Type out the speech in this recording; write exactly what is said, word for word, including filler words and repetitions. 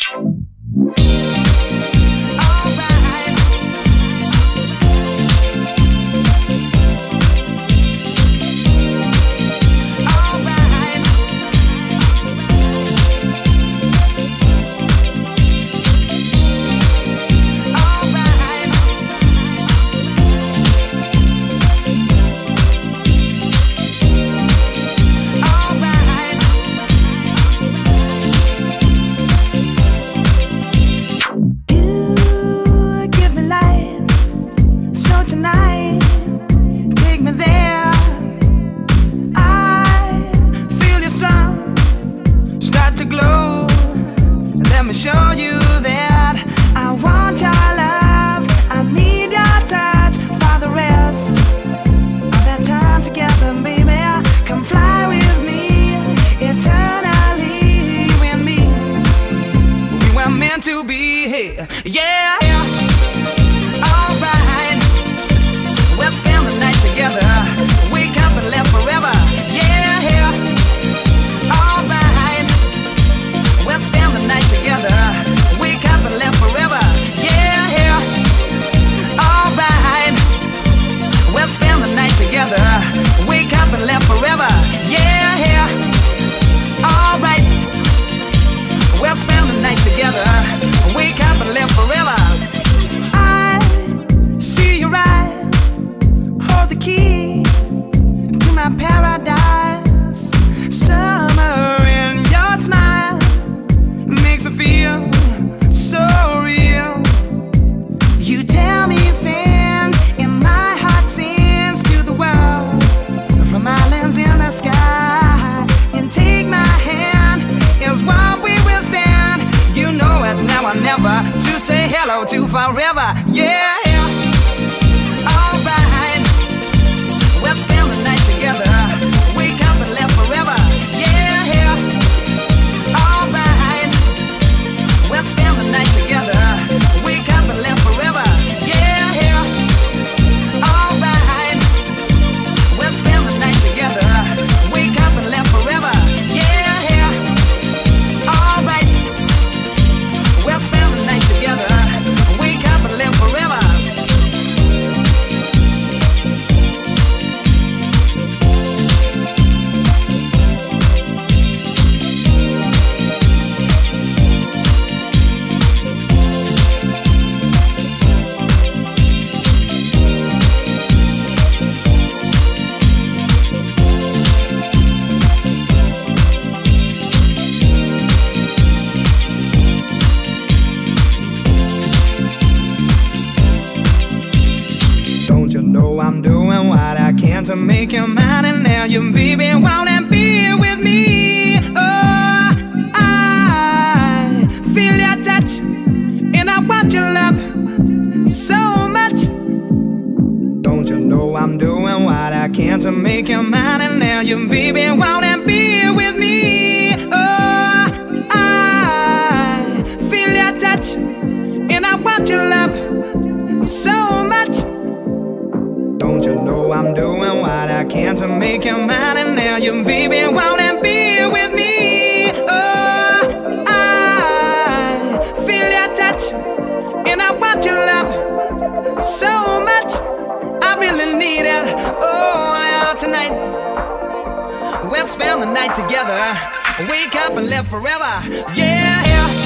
To forever, yeah, yeah. Alright, we'll spend the night together. Wake up and live forever, yeah, yeah. Alright, we'll spend the night together. Wake up and live forever, yeah, yeah. Alright, we'll spend the night together. Wake up and live forever, yeah, yeah. Alright, we'll spend the night together. I'm doing what I can to make you mine, and now you baby wanna be with me. Oh, I feel your touch, and I want your love so much. Don't you know I'm doing what I can to make you mine, and now you baby wanna be with me. Oh, I feel your touch, and I want your love so much. Don't you know I'm doing what I can to make you mine, and now you baby wanna be with me. Oh, I feel your touch, and I want your love so much. I really need it. Oh, now tonight we'll spend the night together. Wake up and live forever, yeah, yeah.